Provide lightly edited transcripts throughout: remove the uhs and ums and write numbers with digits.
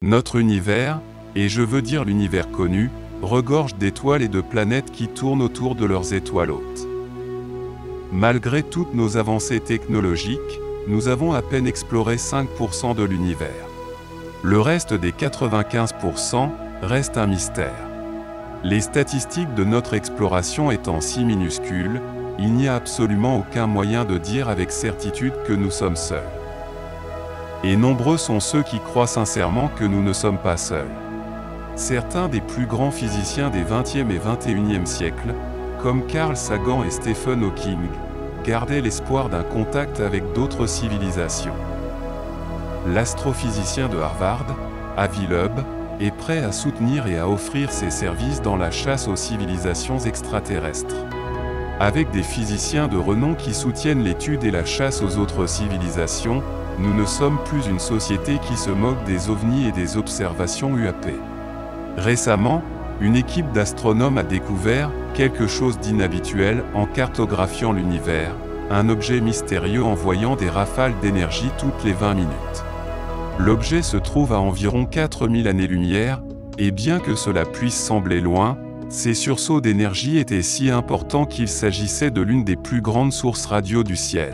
Notre univers, et je veux dire l'univers connu, regorge d'étoiles et de planètes qui tournent autour de leurs étoiles hôtes. Malgré toutes nos avancées technologiques, nous avons à peine exploré 5% de l'univers. Le reste des 95% reste un mystère. Les statistiques de notre exploration étant si minuscules, il n'y a absolument aucun moyen de dire avec certitude que nous sommes seuls. Et nombreux sont ceux qui croient sincèrement que nous ne sommes pas seuls. Certains des plus grands physiciens des 20e et 21e siècles, comme Carl Sagan et Stephen Hawking, gardaient l'espoir d'un contact avec d'autres civilisations. L'astrophysicien de Harvard, Avi Loeb, est prêt à soutenir et à offrir ses services dans la chasse aux civilisations extraterrestres. Avec des physiciens de renom qui soutiennent l'étude et la chasse aux autres civilisations, nous ne sommes plus une société qui se moque des ovnis et des observations UAP. Récemment, une équipe d'astronomes a découvert quelque chose d'inhabituel en cartographiant l'univers, un objet mystérieux envoyant des rafales d'énergie toutes les 20 minutes. L'objet se trouve à environ 4000 années-lumière, et bien que cela puisse sembler loin, ces sursauts d'énergie étaient si importants qu'il s'agissait de l'une des plus grandes sources radio du ciel.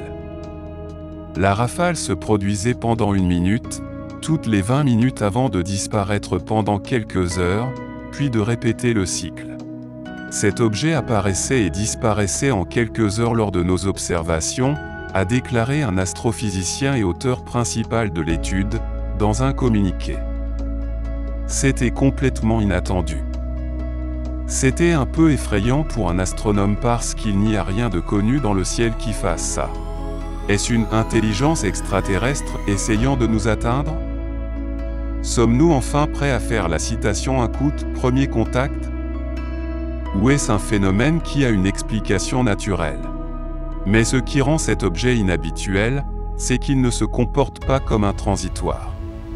La rafale se produisait pendant 1 minute, toutes les 20 minutes avant de disparaître pendant quelques heures, puis de répéter le cycle. Cet objet apparaissait et disparaissait en quelques heures lors de nos observations, a déclaré un astrophysicien et auteur principal de l'étude, dans un communiqué. C'était complètement inattendu. C'était un peu effrayant pour un astronome parce qu'il n'y a rien de connu dans le ciel qui fasse ça. Est-ce une intelligence extraterrestre essayant de nous atteindre? Sommes-nous enfin prêts à faire la citation un coup de premier contact? Ou est-ce un phénomène qui a une explication naturelle? Mais ce qui rend cet objet inhabituel, c'est qu'il ne se comporte pas comme un transitoire.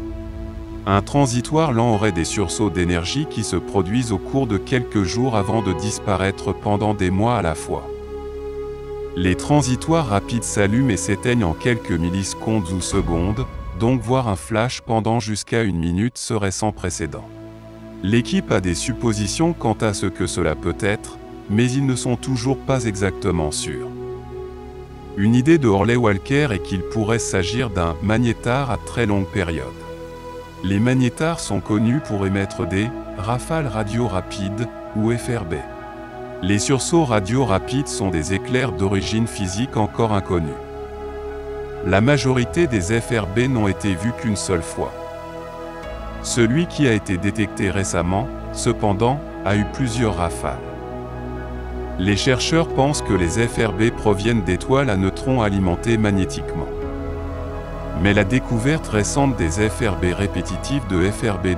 Un transitoire lent aurait des sursauts d'énergie qui se produisent au cours de quelques jours avant de disparaître pendant des mois à la fois. Les transitoires rapides s'allument et s'éteignent en quelques millisecondes ou secondes, donc voir un flash pendant jusqu'à 1 minute serait sans précédent. L'équipe a des suppositions quant à ce que cela peut être, mais ils ne sont toujours pas exactement sûrs. Une idée de Orley Walker est qu'il pourrait s'agir d'un magnétar à très longue période. Les magnétars sont connus pour émettre des rafales radio rapides, ou FRB. Les sursauts radio rapides sont des éclairs d'origine physique encore inconnue. La majorité des FRB n'ont été vus qu'une seule fois. Celui qui a été détecté récemment, cependant, a eu plusieurs rafales. Les chercheurs pensent que les FRB proviennent d'étoiles à neutrons alimentées magnétiquement. Mais la découverte récente des FRB répétitifs de FRB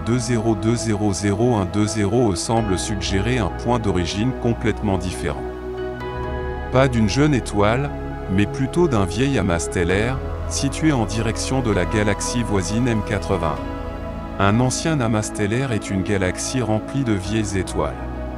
20200120 semble suggérer un point d'origine complètement différent. Pas d'une jeune étoile, mais plutôt d'un vieil amas stellaire, situé en direction de la galaxie voisine M81. Un ancien amas stellaire est une galaxie remplie de vieilles étoiles.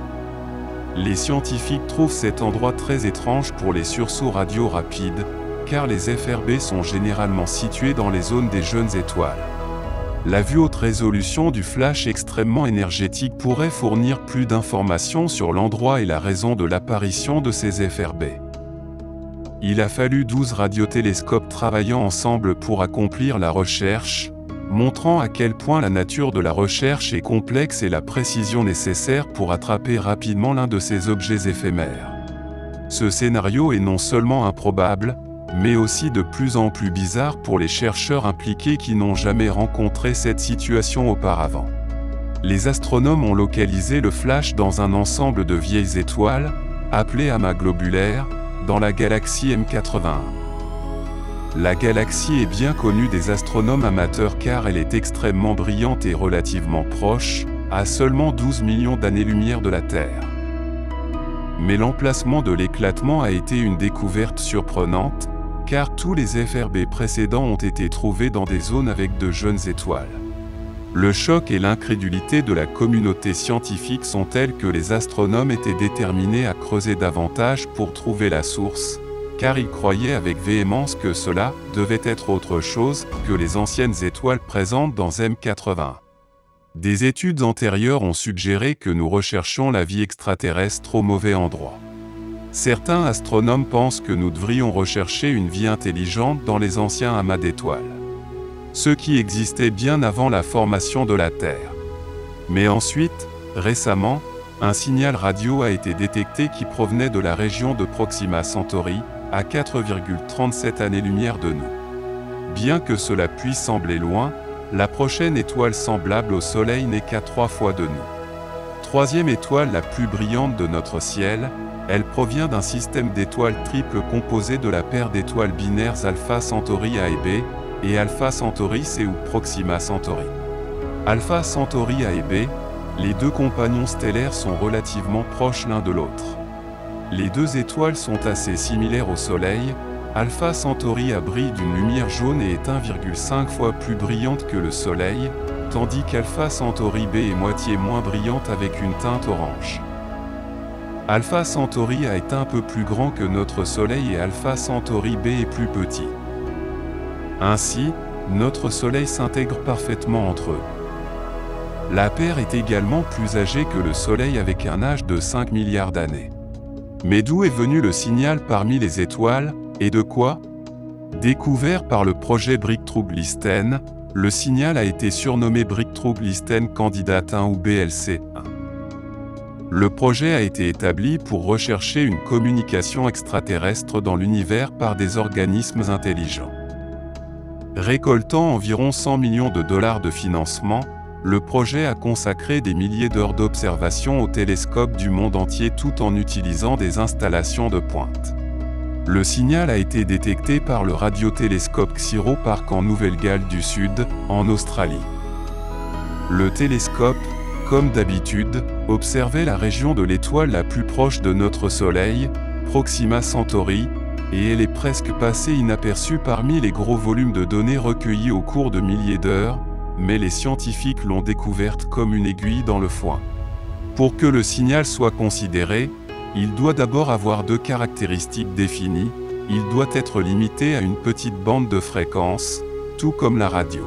Les scientifiques trouvent cet endroit très étrange pour les sursauts radio rapides, car les FRB sont généralement situés dans les zones des jeunes étoiles. La vue haute résolution du flash extrêmement énergétique pourrait fournir plus d'informations sur l'endroit et la raison de l'apparition de ces FRB. Il a fallu 12 radiotélescopes travaillant ensemble pour accomplir la recherche, montrant à quel point la nature de la recherche est complexe et la précision nécessaire pour attraper rapidement l'un de ces objets éphémères. Ce scénario est non seulement improbable, mais aussi de plus en plus bizarre pour les chercheurs impliqués qui n'ont jamais rencontré cette situation auparavant. Les astronomes ont localisé le flash dans un ensemble de vieilles étoiles, appelées amas globulaires, dans la galaxie M81. La galaxie est bien connue des astronomes amateurs car elle est extrêmement brillante et relativement proche, à seulement 12 millions d'années-lumière de la Terre. Mais l'emplacement de l'éclatement a été une découverte surprenante, car tous les FRB précédents ont été trouvés dans des zones avec de jeunes étoiles. Le choc et l'incrédulité de la communauté scientifique sont tels que les astronomes étaient déterminés à creuser davantage pour trouver la source, car ils croyaient avec véhémence que cela devait être autre chose que les anciennes étoiles présentes dans M81. Des études antérieures ont suggéré que nous recherchions la vie extraterrestre au mauvais endroit. Certains astronomes pensent que nous devrions rechercher une vie intelligente dans les anciens amas d'étoiles. Ceux qui existaient bien avant la formation de la Terre. Mais ensuite, récemment, un signal radio a été détecté qui provenait de la région de Proxima Centauri, à 4,37 années-lumière de nous. Bien que cela puisse sembler loin, la prochaine étoile semblable au Soleil n'est qu'à 3 fois de nous. Troisième étoile la plus brillante de notre ciel, elle provient d'un système d'étoiles triples composé de la paire d'étoiles binaires Alpha Centauri A et B, et Alpha Centauri C ou Proxima Centauri. Alpha Centauri A et B, les deux compagnons stellaires sont relativement proches l'un de l'autre. Les deux étoiles sont assez similaires au Soleil. Alpha Centauri A brille d'une lumière jaune et est 1,5 fois plus brillante que le Soleil, tandis qu'Alpha Centauri B est moitié moins brillante avec une teinte orange. Alpha Centauri A est un peu plus grand que notre Soleil et Alpha Centauri B est plus petit. Ainsi, notre Soleil s'intègre parfaitement entre eux. La paire est également plus âgée que le Soleil avec un âge de 5 milliards d'années. Mais d'où est venu le signal parmi les étoiles, et de quoi? Découvert par le projet Breakthrough-Listen, le signal a été surnommé Breakthrough-Listen Candidate 1 ou BLC-1. Le projet a été établi pour rechercher une communication extraterrestre dans l'univers par des organismes intelligents. Récoltant environ 100 millions de dollars de financement, le projet a consacré des milliers d'heures d'observation aux télescopes du monde entier tout en utilisant des installations de pointe. Le signal a été détecté par le radiotélescope XIRO Park en Nouvelle-Galles du Sud, en Australie. Le télescope, comme d'habitude, observait la région de l'étoile la plus proche de notre Soleil, Proxima Centauri, et elle est presque passée inaperçue parmi les gros volumes de données recueillis au cours de milliers d'heures, mais les scientifiques l'ont découverte comme une aiguille dans le foin. Pour que le signal soit considéré, il doit d'abord avoir deux caractéristiques définies, il doit être limité à une petite bande de fréquence, tout comme la radio.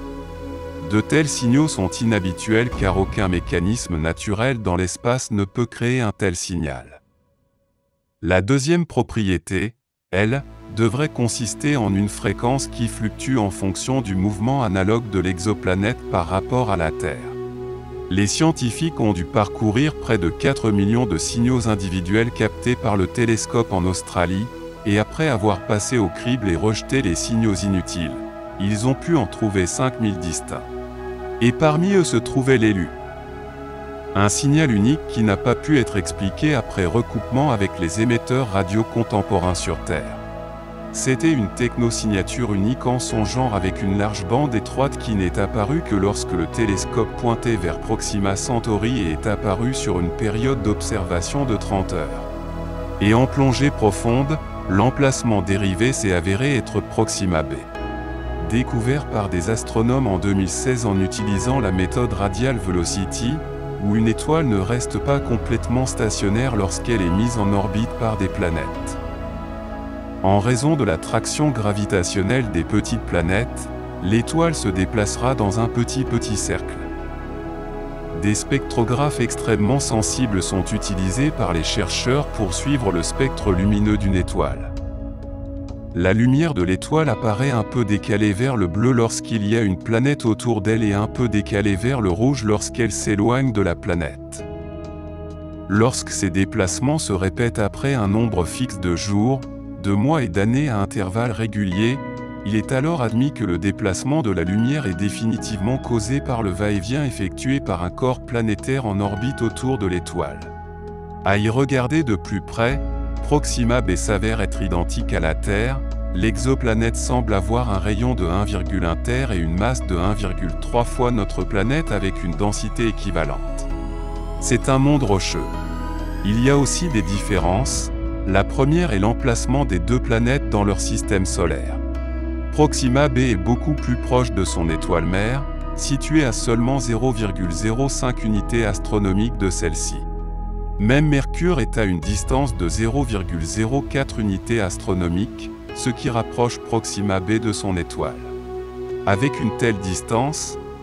De tels signaux sont inhabituels car aucun mécanisme naturel dans l'espace ne peut créer un tel signal. La deuxième propriété, elle, devrait consister en une fréquence qui fluctue en fonction du mouvement analogue de l'exoplanète par rapport à la Terre. Les scientifiques ont dû parcourir près de 4 millions de signaux individuels captés par le télescope en Australie, et après avoir passé au crible et rejeté les signaux inutiles, ils ont pu en trouver 5000 distincts. Et parmi eux se trouvait l'élu. Un signal unique qui n'a pas pu être expliqué après recoupement avec les émetteurs radio contemporains sur Terre. C'était une technosignature unique en son genre avec une large bande étroite qui n'est apparue que lorsque le télescope pointé vers Proxima Centauri est apparu sur une période d'observation de 30 heures. Et en plongée profonde, l'emplacement dérivé s'est avéré être Proxima B. Découvert par des astronomes en 2016 en utilisant la méthode Radial Velocity, où une étoile ne reste pas complètement stationnaire lorsqu'elle est mise en orbite par des planètes. En raison de la traction gravitationnelle des petites planètes, l'étoile se déplacera dans un petit cercle. Des spectrographes extrêmement sensibles sont utilisés par les chercheurs pour suivre le spectre lumineux d'une étoile. La lumière de l'étoile apparaît un peu décalée vers le bleu lorsqu'il y a une planète autour d'elle et un peu décalée vers le rouge lorsqu'elle s'éloigne de la planète. Lorsque ces déplacements se répètent après un nombre fixe de jours, de mois et d'années à intervalles réguliers, il est alors admis que le déplacement de la lumière est définitivement causé par le va-et-vient effectué par un corps planétaire en orbite autour de l'étoile. À y regarder de plus près, Proxima B s'avère être identique à la Terre, l'exoplanète semble avoir un rayon de 1,1 terre et une masse de 1,3 fois notre planète avec une densité équivalente. C'est un monde rocheux. Il y a aussi des différences. La première est l'emplacement des deux planètes dans leur système solaire. Proxima B est beaucoup plus proche de son étoile mère, située à seulement 0,05 unités astronomiques de celle-ci. Même Mercure est à une distance de 0,04 unités astronomiques, ce qui rapproche Proxima B de son étoile. Avec une telle distance,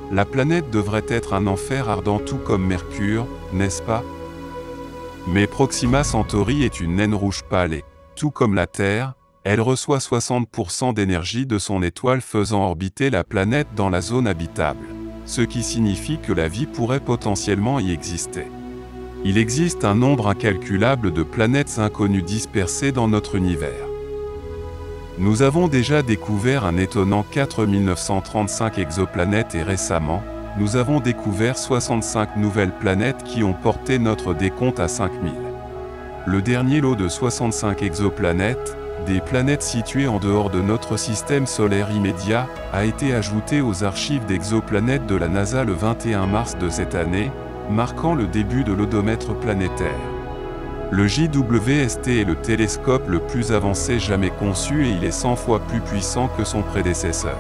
la planète devrait être un enfer ardent tout comme Mercure, n'est-ce pas? Mais Proxima Centauri est une naine rouge pâle et, tout comme la Terre, elle reçoit 60% d'énergie de son étoile faisant orbiter la planète dans la zone habitable, ce qui signifie que la vie pourrait potentiellement y exister. Il existe un nombre incalculable de planètes inconnues dispersées dans notre univers. Nous avons déjà découvert un étonnant 4935 exoplanètes et récemment, nous avons découvert 65 nouvelles planètes qui ont porté notre décompte à 5000. Le dernier lot de 65 exoplanètes, des planètes situées en dehors de notre système solaire immédiat, a été ajouté aux archives d'exoplanètes de la NASA le 21 mars de cette année, marquant le début de l'odomètre planétaire. Le JWST est le télescope le plus avancé jamais conçu et il est 100 fois plus puissant que son prédécesseur.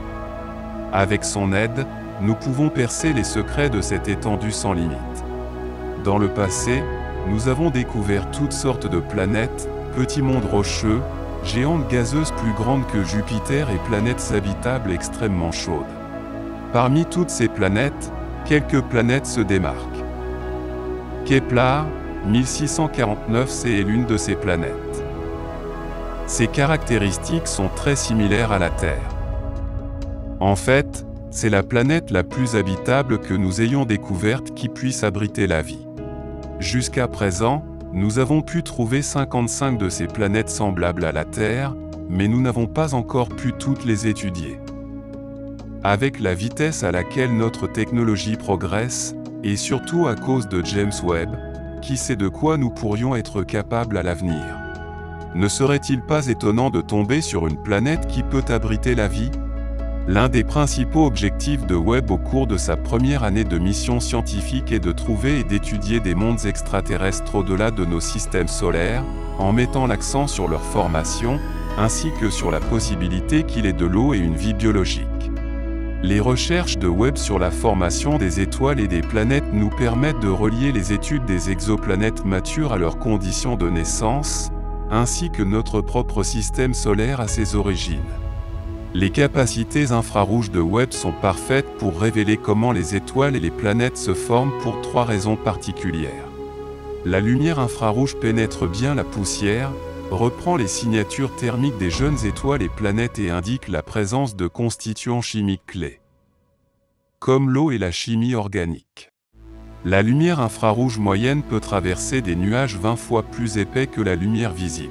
Avec son aide, nous pouvons percer les secrets de cette étendue sans limite. Dans le passé, nous avons découvert toutes sortes de planètes, petits mondes rocheux, géantes gazeuses plus grandes que Jupiter et planètes habitables extrêmement chaudes. Parmi toutes ces planètes, quelques planètes se démarquent. Kepler, 1649c est l'une de ces planètes. Ses caractéristiques sont très similaires à la Terre. En fait, c'est la planète la plus habitable que nous ayons découverte qui puisse abriter la vie. Jusqu'à présent, nous avons pu trouver 55 de ces planètes semblables à la Terre, mais nous n'avons pas encore pu toutes les étudier. Avec la vitesse à laquelle notre technologie progresse, et surtout à cause de James Webb, qui sait de quoi nous pourrions être capables à l'avenir? Ne serait-il pas étonnant de tomber sur une planète qui peut abriter la vie? L'un des principaux objectifs de Webb au cours de sa première année de mission scientifique est de trouver et d'étudier des mondes extraterrestres au-delà de nos systèmes solaires, en mettant l'accent sur leur formation, ainsi que sur la possibilité qu'il y ait de l'eau et une vie biologique. Les recherches de Webb sur la formation des étoiles et des planètes nous permettent de relier les études des exoplanètes matures à leurs conditions de naissance, ainsi que notre propre système solaire à ses origines. Les capacités infrarouges de Webb sont parfaites pour révéler comment les étoiles et les planètes se forment pour 3 raisons particulières. La lumière infrarouge pénètre bien la poussière, reprend les signatures thermiques des jeunes étoiles et planètes et indique la présence de constituants chimiques clés, comme l'eau et la chimie organique. La lumière infrarouge moyenne peut traverser des nuages 20 fois plus épais que la lumière visible.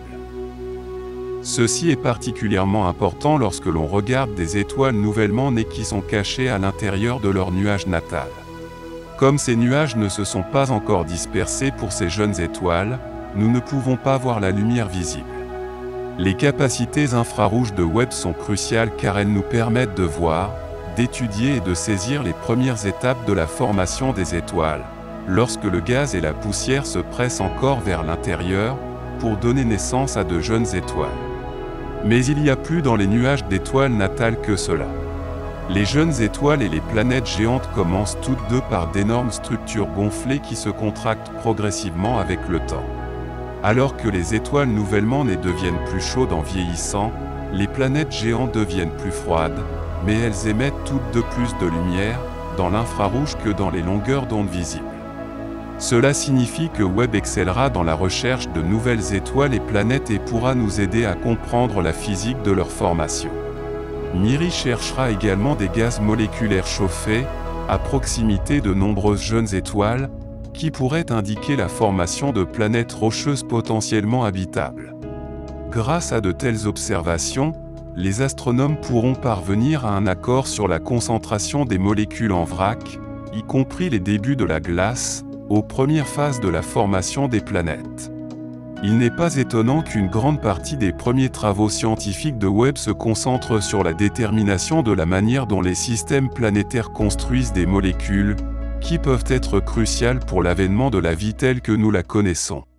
Ceci est particulièrement important lorsque l'on regarde des étoiles nouvellement nées qui sont cachées à l'intérieur de leur nuage natal. Comme ces nuages ne se sont pas encore dispersés pour ces jeunes étoiles, nous ne pouvons pas voir la lumière visible. Les capacités infrarouges de Webb sont cruciales car elles nous permettent de voir, d'étudier et de saisir les premières étapes de la formation des étoiles, lorsque le gaz et la poussière se pressent encore vers l'intérieur, pour donner naissance à de jeunes étoiles. Mais il y a plus dans les nuages d'étoiles natales que cela. Les jeunes étoiles et les planètes géantes commencent toutes deux par d'énormes structures gonflées qui se contractent progressivement avec le temps. Alors que les étoiles nouvellement nées deviennent plus chaudes en vieillissant, les planètes géantes deviennent plus froides, mais elles émettent toutes deux plus de lumière, dans l'infrarouge que dans les longueurs d'onde visibles. Cela signifie que Webb excellera dans la recherche de nouvelles étoiles et planètes et pourra nous aider à comprendre la physique de leur formation. MIRI cherchera également des gaz moléculaires chauffés, à proximité de nombreuses jeunes étoiles, qui pourraient indiquer la formation de planètes rocheuses potentiellement habitables. Grâce à de telles observations, les astronomes pourront parvenir à un accord sur la concentration des molécules en vrac, y compris les débuts de la glace, aux premières phases de la formation des planètes. Il n'est pas étonnant qu'une grande partie des premiers travaux scientifiques de Webb se concentrent sur la détermination de la manière dont les systèmes planétaires construisent des molécules, qui peuvent être cruciales pour l'avènement de la vie telle que nous la connaissons.